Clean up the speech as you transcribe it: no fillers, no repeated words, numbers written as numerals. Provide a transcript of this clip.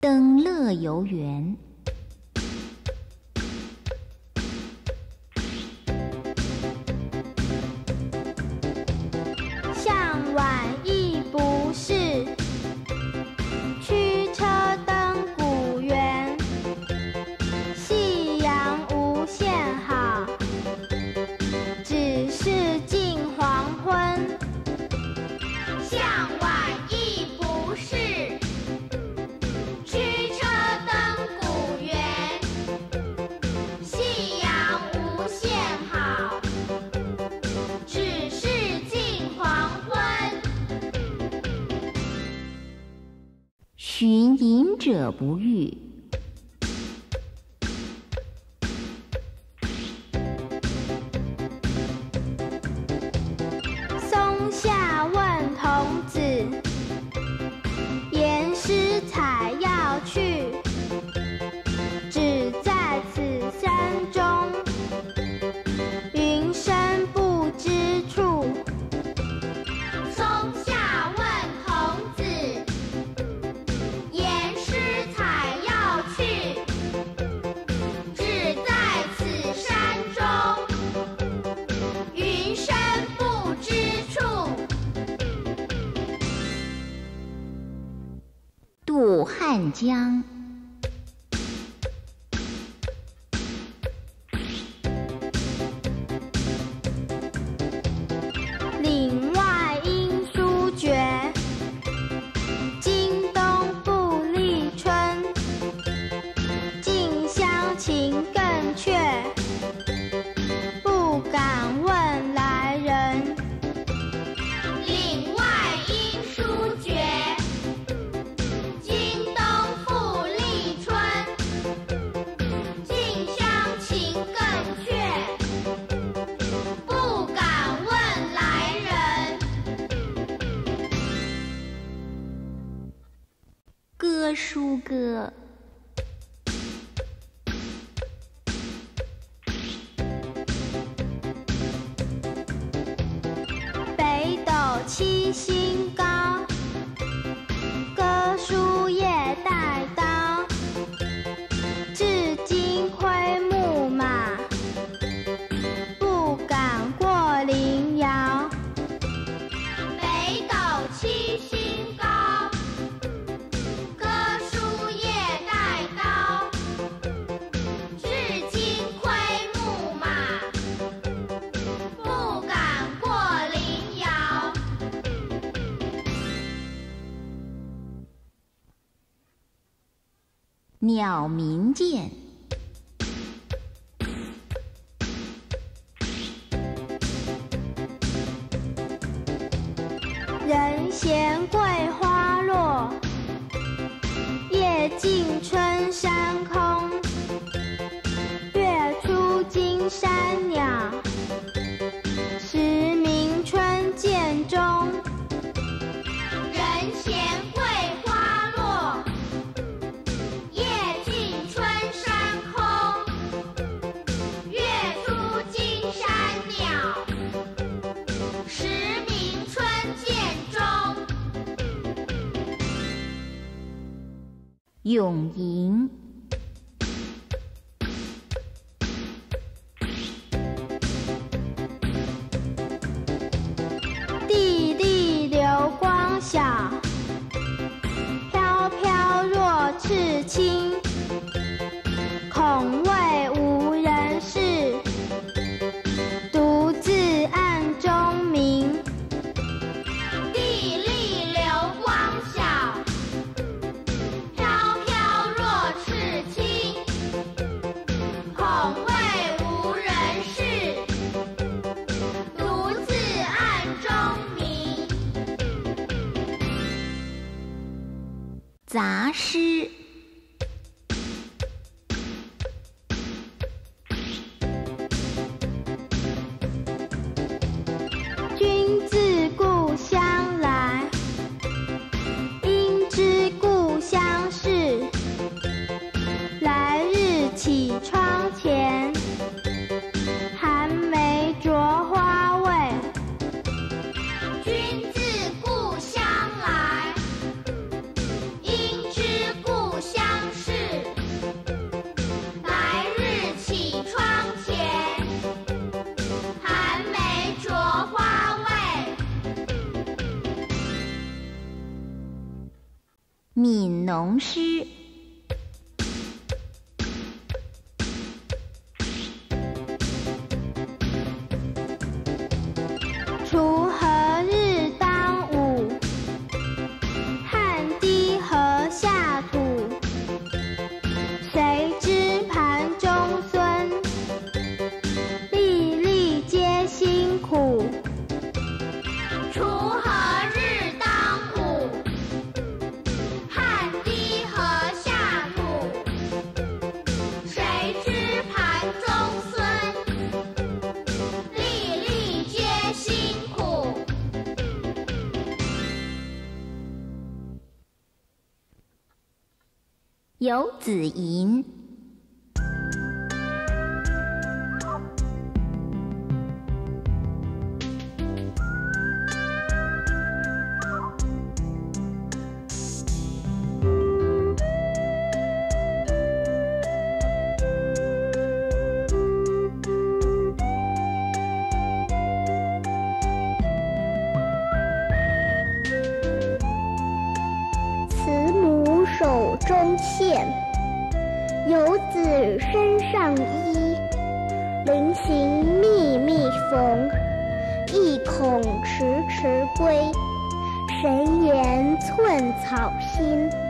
登乐游原。 向晚意不适，驱车登古原。夕阳无限好，只是近黄昏。 向晚意不适，驱车登古原。夕阳无限好，只是近黄昏。 寻隐者不遇。 松下问童子，言师采药去，只在此山中，云深不知处。 松下问童子，言师采药去，只在此山中，云深不知处。 渡汉江。 岭外音书绝，经冬复历春。近乡情更怯，不敢问来人。 岭外音书绝，经冬复历春。近乡情更怯，不敢问来人。 歌书歌。 北斗七星高，歌书夜带刀。至今窥牧马，不敢过羚遥。 北斗七星高，歌书夜带刀。至今窥牧马，不敢过羚遥。 鸟鸣涧。 人闲桂花落，夜静春山空。月出惊山鸟，时鸣春涧中。 人闲桂花落，夜静春山空。月出惊山鸟，时鸣春涧中。 咏吟。 地地流光晓，飘飘若赤青。恐谓无人识，独自暗中明。 地利流光晓，飘飘若赤青。恐谓无人识，独自暗中明。 杂诗。 君自故乡来，应知故乡事。来日绮窗前，寒梅着花未。 君自故乡来，应知故农诗。 锄禾日当午，汗滴禾下土。谁知盘中飧，粒粒皆辛苦。 锄禾日当午，汗滴禾下土。谁知盘中飧，粒粒皆辛苦。 游子吟。 慈母手中线，游子身上衣。临行密密缝，意恐迟迟归。谁言寸草心？